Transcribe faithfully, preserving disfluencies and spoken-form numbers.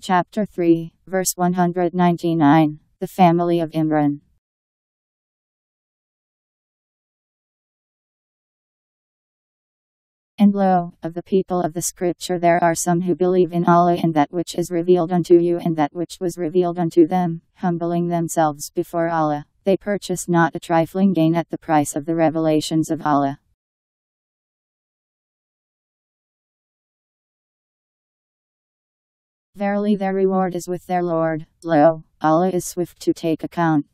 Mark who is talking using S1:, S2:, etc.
S1: Chapter three, verse one hundred ninety-nine, the family of Imran. And lo, of the people of the scripture there are some who believe in Allah and that which is revealed unto you and that which was revealed unto them, humbling themselves before Allah. They purchase not a trifling gain at the price of the revelations of Allah. Verily their reward is with their Lord. Lo, Allah is swift to take account.